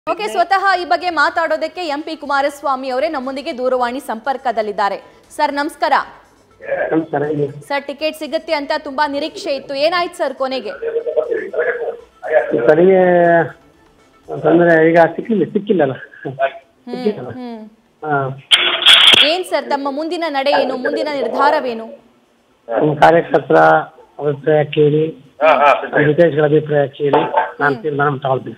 Okay, ಸ್ವತಃ ಈ ಬಗ್ಗೆ ಮಾತಾಡೋದಕ್ಕೆ ಎಂಪಿ ಕುಮಾರಸ್ವಾಮಿ ಅವರೇ ನಮ್ಮೊಂದಿಗೆ ದೂರವಾಣಿ ಸಂಪರ್ಕದಲ್ಲಿದ್ದಾರೆ. ಸರ್ ನಮಸ್ಕಾರ. ಸರ್, ಟಿಕೆಟ್ ಸಿಗುತ್ತೆ ಅಂತ ತುಂಬಾ ನಿರೀಕ್ಷೆ ಇತ್ತು, ಏನಾಯ್ತು ಸರ್ ಕೊನೆಗೆ? ಸಿಕ್ಕಿಲ್ಲಲ್ಲ. ಏನ್ ಸರ್ ತಮ್ಮ ಮುಂದಿನ ನಡೆ ಏನು, ಮುಂದಿನ ನಿರ್ಧಾರವೇನು? ಕಾರ್ಯಕರ್ತರ ಅಭಿಪ್ರಾಯ ಕೇಳಿ, ವಿದೇಶಗಳ ಅಭಿಪ್ರಾಯ ಕೇಳಿ ನಾನು ತೀರ್ಮಾನ ತಗೊಳ್ತೀನಿ.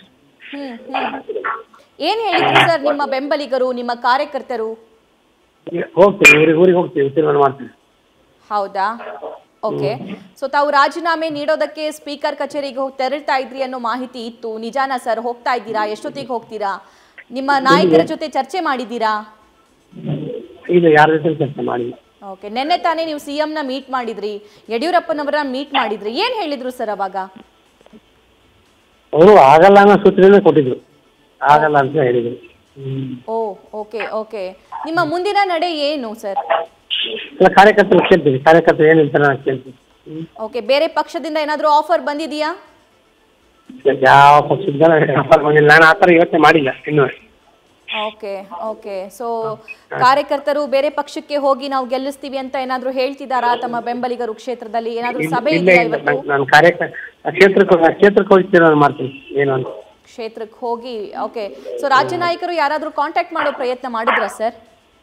ಏನ್ ಹೇಳಿದ್ರು ಸರ್ ನಿಮ್ಮ ಬೆಂಬಲಿಗರು, ನಿಮ್ಮ ಕಾರ್ಯಕರ್ತರು? ಹೋಗ್ತೀವಿ, ಊರಿಗೆ ಹೋಗ್ತೀವಿ, ತೀರ್ಮಾನ ಮಾಡ್ತೀವಿ. ಹೌದಾ? ಓಕೆ. ಸೊ ತಾವು ರಾಜೀನಾಮೆ ನೀಡೋದಕ್ಕೆ ಸ್ಪೀಕರ್ ಕಚೇರಿಗೆ ತೆರಳ್ತಾ ಇದ್ರಿ ಅನ್ನೋ ಮಾಹಿತಿ ಇತ್ತು, ನಿಜಾನಾ ಸರ್? ಹೋಗ್ತಾ ಇದ್ದೀರಾ? ಎಷ್ಟೊತ್ತಿಗೆ ಹೋಗ್ತೀರಾ? ನಿಮ್ಮ ನಾಯಕರ ಜೊತೆ ಚರ್ಚೆ ಮಾಡಿದ್ದೀರಾ? ಇಲ್ಲ, ಯಾರ ಜೊತೆ ಚರ್ಚೆ ಮಾಡಿಲ್ಲ. ಓಕೆ. ನೆನ್ನೆ ತಾನೇ ನೀವು ಸಿಎಂ ನ ಮೀಟ್ ಮಾಡಿದ್ರಿ, ಯಡಿಯೂರಪ್ಪನವರನ್ನ ಮೀಟ್ ಮಾಡಿದ್ರಿ, ಏನ್ ಹೇಳಿದ್ರು ಸರ್ ಅವಾಗ? ಅವರು ಆಗಲ್ಲ ಅನ್ನೋ ಸೂಚನೆ ಕೊಟ್ಟಿದ್ರು, ಆಗಲ್ಲ ಅಂತ ಹೇಳಿದ್ರು. ಓ, ಓಕೆ ಓಕೆ. ನಿಮ್ಮ ಮುಂದಿನ ನಡೆ ಏನು ಸರ್? ಕಾರ್ಯಕರ್ತರು ಕೇಳ್ತೀವಿ, ಕಾರ್ಯಕರ್ತರು ಏನು ಹೇಳ್ತಾರೆ ನಾನು ಕೇಳ್ತೀವಿ. ಓಕೆ. ಬೇರೆ ಪಕ್ಷದಿಂದ ಏನಾದರೂ ಆಫರ್ ಬಂದಿದೆಯಾ? ಯಾವ ಪಕ್ಷದಿಂದ ಆಫರ್ ಬಂದಿಲ್ಲ, ನಾನು ಆ ಥರ ಯೋಚನೆ ಮಾಡಿಲ್ಲ ಇನ್ನೂ. Okay okay. ಸೊ ಕಾರ್ಯಕರ್ತರು ಬೇರೆ ಪಕ್ಷಕ್ಕೆ ಹೋಗಿ ನಾವು ಗೆಲ್ಲಿಸ್ತೀವಿ ಅಂತ ಏನಾದರೂ ಹೇಳ್ತಿದಾರಾ ತಮ್ಮ ಬೆಂಬಲಿಗರು ಕ್ಷೇತ್ರದಲ್ಲಿ? ಏನಾದರೂ ಸಭೆ ಇದೆಯಾ ಇವತ್ತು? ನಾನು ಕ್ಷೇತ್ರಕ್ಕೆ ಹೋಗಿ ತೀರ್ಮಾನ ಮಾಡ್ತೀನಿ ಏನು ಅಂತ. ಕ್ಷೇತ್ರಕ್ಕೆ ಹೋಗಿ. ಓಕೆ. ಸೊ ರಾಜ್ಯ ನಾಯಕರು ಯಾರಾದರೂ ಕಾಂಟ್ಯಾಕ್ಟ್ ಮಾಡೋ ಪ್ರಯತ್ನ ಮಾಡಿದ್ರಾ ಸರ್?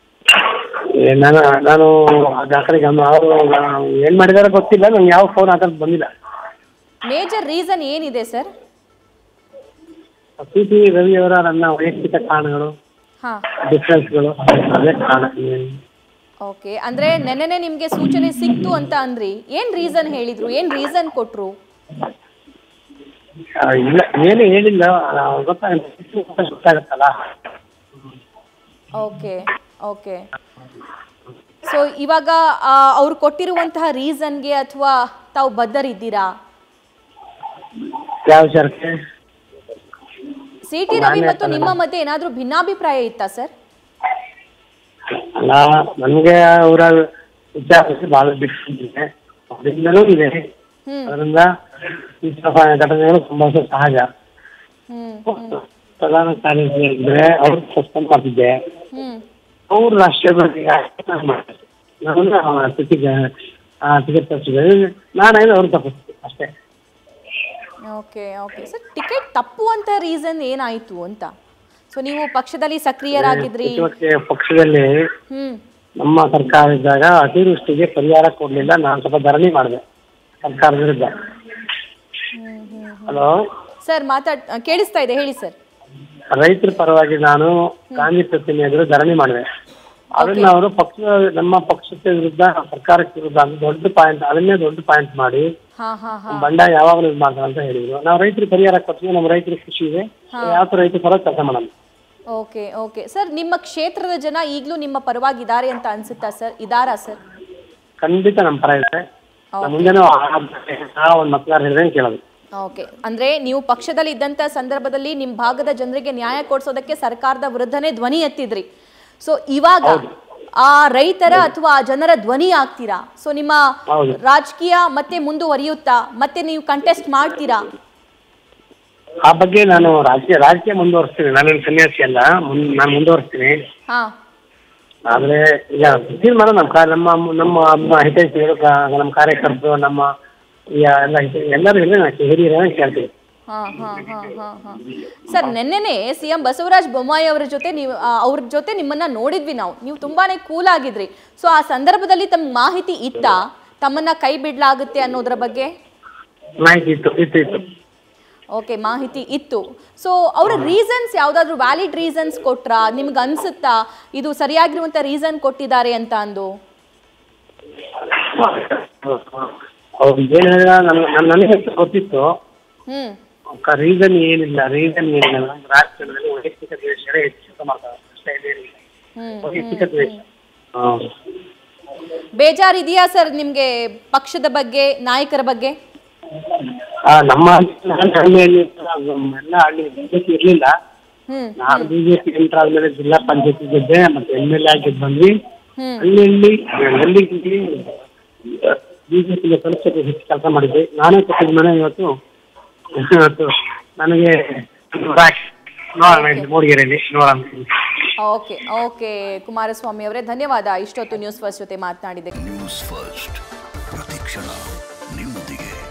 ನಾನು ಆ ಕಡೆಗೆ ಅವರು ಏನು ಮಾಡಿದಾರೆ ಗೊತ್ತಿಲ್ಲ, ನಂಗೆ ಯಾವ ಫೋನ್ ಆ ಥರದ್ದು ಬಂದಿಲ್ಲ. ಮೇಜರ್ ರೀಸನ್ ಏನಿದೆ ಸರ್? ಸಿ ಟಿ ರವಿ ಅವರ ನನ್ನ ವೈಯಕ್ತಿಕ ಕಾರಣಗಳು, ಡಿಫರೆನ್ಸ್ಗಳು, ಅದೇ ಕಾರಣ. ಓಕೆ. ಅಂದ್ರೆ ನೆನ್ನೆ ನಿಮ್ಗೆ ಸೂಚನೆ ಸಿಕ್ತು ಅಂತ ಅಂದ್ರಿ, ಏನ್ ರೀಸನ್ ಹೇಳಿದ್ರು, ಏನ್ ರೀಸನ್ ಕೊಟ್ರು? ಇಲ್ಲ, ಏನು ಹೇಳಿಲ್ಲ, ಗೊತ್ತಾಗತ್ತಲ್ಲ. Okay okay. ಸೊ ಇವಾಗ ಅವ್ರು ಕೊಟ್ಟಿರುವಂತಹ ರೀಸನ್ಗೆ ಅಥವಾ ತಾವು ಬದ್ಧರಿದ್ದೀರಾ? ಯಾವ ವಿಚಾರಕ್ಕೆ? ಸಿ ಟಿ ರವಿ ಮತ್ತು ನಿಮ್ಮ ಮಧ್ಯೆ ಏನಾದ್ರೂ ಭಿನ್ನಾಭಿಪ್ರಾಯ ಇತ್ತಾ ಸರ್? ಅಲ್ಲ, ನನಗೆ ಅವರ ವಿಚಾರ ಬಹಳ ಡಿಫ್ರೆಂಟ್ ಇದೆ, ಅದರಿಂದಲೂ ಇದೆ. ಅದರಿಂದ ಈ ಘಟನೆಗಳು ತುಂಬಾ ಸಹಜ. ಪ್ರಧಾನ ಕಾರ್ಯದರ್ಶಿ ಇದ್ರೆ ಅವ್ರು ಸಸ್ಪೆಂಡ್ ಮಾಡ್ತಿದ್ದೆ, ಅವ್ರು ರಾಷ್ಟ್ರೀಯ ಟಿಕೆಟ್ ತಪ್ಪಿಸಿದ್ರೆ ನಾನೇನು ಅವ್ರು ತಪ್ಪಿಸ್ತೀನಿ ಅಷ್ಟೇ. Okay okay. ಸರ್, ಟಿಕೆಟ್ ತಪ್ಪುವಂತ ರೀಸನ್ ಏನಾಯ್ತು ಅಂತ? ಸೊ ನೀವು ಪಕ್ಷದಲ್ಲಿ ಸಕ್ರಿಯರಾಗಿದ್ರಿ. ಪಕ್ಷದಲ್ಲಿ ನಮ್ಮ ಸರ್ಕಾರ ಇದ್ದಾಗ ಅತಿವೃಷ್ಟಿಗೆ ಪರಿಹಾರ ಕೊಡ್ಲಿಲ್ಲ, ನಾನು ಸ್ವಲ್ಪ ಧರಣಿ ಮಾಡಿದೆ ಸರ್ಕಾರದ ವಿರುದ್ಧ. ಹಲೋ ಸರ್, ಕೇಳಿಸ್ತಾ ಇದೆ, ಹೇಳಿ ಸರ್. ರೈತರ ಪರವಾಗಿ ನಾನು ಗಾಂಧಿ ಪ್ರತಿಮೆ ಎದುರು ಧರಣಿ ಮಾಡಿದೆ. ಅದನ್ನ ಅವರು ನಮ್ಮ ಪಕ್ಷದ ವಿರುದ್ಧ, ಸರ್ಕಾರಕ್ಕೆ ವಿರುದ್ಧ ಅಂತ ದೊಡ್ಡ ಪಾಯಿಂಟ್, ಅದನ್ನೇ ದೊಡ್ಡ ಪಾಯಿಂಟ್ ಮಾಡಿ ಬಂಡಾಯ ಯಾವಾಗಲೂ ಇದು ಮಾಡ್ತಾರೆ ಅಂತ ಹೇಳಿದ್ರು. ನಾವು ರೈತರಿಗೆ ಪರಿಹಾರ ಕೊಡ್ತೀವಿ, ನಮ್ಮ ರೈತರಿಗೆ ಖುಷಿ ಇದೆ, ಯಾವ ರೈತರ ಪರ ಕೆಲಸ ಮಾಡೋಣ. Okay okay. ಸರ್, ನಿಮ್ಮ ಕ್ಷೇತ್ರದ ಜನ ಈಗಲೂ ನಿಮ್ಮ ಪರವಾಗಿದ್ದಾರೆ ಅಂತ ಅನ್ಸುತ್ತಾ ಸರ್? ಇದಾರಾ ಸರ್? ಖಂಡಿತ ನಮ್ಮ ಪರ ಇದೆ. ಮುಂದೆನೂ ಒಂದು ಮತದಾರ ಹೇಳಿದ್ರೆ ಕೇಳೋದು. ಓಕೆ. ಅಂದ್ರೆ ನೀವು ಪಕ್ಷದಲ್ಲಿ ಇದ್ದಂತ ಸಂದರ್ಭದಲ್ಲಿ ನಿಮ್ಮ ಭಾಗದ ಜನರಿಗೆ ನ್ಯಾಯ ಕೊಡಿಸೋದಕ್ಕೆ ಸರ್ಕಾರದ ವಿರುದ್ಧನೇ ಧ್ವನಿ ಎತ್ತಿದ್ರಿ. ಸೊ ಇವಾಗ ಆ ರೈತರ ಅಥವಾ ಆ ಜನರ ಧ್ವನಿ ಆಗ್ತೀರಾ? ಸೊ ನಿಮ್ಮ ರಾಜಕೀಯ ಮತ್ತೆ ಮುಂದುವರಿಯುತ್ತಾ, ಮತ್ತೆ ನೀವು ಕಂಟೆಸ್ಟ್ ಮಾಡ್ತೀರಾ? ಆ ಬಗ್ಗೆ ನಾನು ರಾಜಕೀಯ ಮುಂದುವರಿಸ್ತೀನಿ, ನಾನೇನು ಸನ್ಯಾಸಿ ಅಲ್ಲ, ನಾನು ಮುಂದುವರಿಸ್ತೀನಿ. ಆದ್ರೆ ಈಗ ತೀರ್ಮಾನ ನಮ್ಮ ಹಿತೈಷಿಗಳು, ನಮ್ಮ ಕಾರ್ಯಕರ್ತರು, ನಮ್ಮ ಎಲ್ಲರೂ ಹಿರಿಯರ ಕೇಳ್ತೀವಿ. ಸರ್, ನೆನ್ನೆನೆ ಸಿಎಂ ಬಸವರಾಜ ಬೊಮ್ಮಾಯಿ ಅವ್ರ ಜೊತೆ ನಿಮ್ಮನ್ನ ನೋಡಿದ್ವಿ ನಾವು, ನೀವು ತುಂಬಾನೇ ಕೂಲ್ ಆಗಿದ್ರಿ. ಸೊ ಆ ಸಂದರ್ಭದಲ್ಲಿ ತಮ್ಮ ಮಾಹಿತಿ ಇತ್ತಾ ತಮ್ಮನ್ನ ಕೈ ಬಿಡ್ಲಾಗುತ್ತೆ ಅನ್ನೋದ್ರ ಬಗ್ಗೆ? ಮಾಹಿತಿ ಇತ್ತು. ಓಕೆ, ಮಾಹಿತಿ ಇತ್ತು. ಸೊ ಅವರ ರೀಸನ್ಸ್ ಯಾವ್ದಾದ್ರು ವ್ಯಾಲಿಡ್ ರೀಸನ್ಸ್ ಕೊಟ್ರಾ? ನಿಮ್ಗೆ ಅನ್ಸುತ್ತಾ ಇದು ಸರಿಯಾಗಿರುವಂತ ರೀಸನ್ ಕೊಟ್ಟಿದ್ದಾರೆ ಅಂತ ಅಂದು? ನನಗೆ ಗೊತ್ತಿತ್ತು, ರೀಸನ್ ಏನಿಲ್ಲ. ರಾಜಕೀಯದಲ್ಲಿ ವೈಯಕ್ತಿಕ ದ್ವೇಷಗಳೇ ಹೆಚ್ಚು ಮಾಡ್ತಾರೆ ಅಷ್ಟೇ, ವೈಯಕ್ತಿಕ ದ್ವೇಷ. ಬೇಜಾರಿದೆಯಾ ಸರ್ ನಿಮ್ಗೆ ಪಕ್ಷದ ಬಗ್ಗೆ, ನಾಯಕರ ಬಗ್ಗೆ? ನಮ್ಮ ಹಳ್ಳಿಯಲ್ಲಿ ಎಲ್ಲ ಹಳ್ಳಿ ಬಿಜೆಪಿ ಇರ್ಲಿಲ್ಲ, ನಾನು ಬಿಜೆಪಿ ಎಂಟರ್ ಆದ್ಮೇಲೆ ಜಿಲ್ಲಾ ಪಂಚಾಯತಿ ಗೆದ್ದೆ, ಮತ್ತೆ MLA ಆಗಿ ಬಂದ್ವಿ. ಹಳ್ಳಿ ಬಿಜೆಪಿಗೆ ಪರಿಸ್ಥಿತಿ ಹೆಚ್ಚು ಕೆಲಸ ಮಾಡಿದ್ದೆ. ನಾನೇ ಕೊಟ್ಟಿದ್ದ ಮನೆ ಇವತ್ತು ನನಗೆ ನೋಡೋಣ ಇಲ್ಲಿ ಮೂಡಿಗೆರೆಯಲ್ಲಿ ನೋಡೋಣ. ಓಕೆ ಓಕೆ ಕುಮಾರಸ್ವಾಮಿ ಅವರೇ, ಧನ್ಯವಾದ ಇಷ್ಟೊತ್ತು ನ್ಯೂಸ್ ಫಸ್ಟ್ ಜೊತೆ ಮಾತನಾಡಿದ್ದಕ್ಕೆ. ನ್ಯೂಸ್ ಫಸ್ಟ್ ಪ್ರತಿಕ್ಷಣ ನಿಮ್ಮೊಂದಿಗೆ.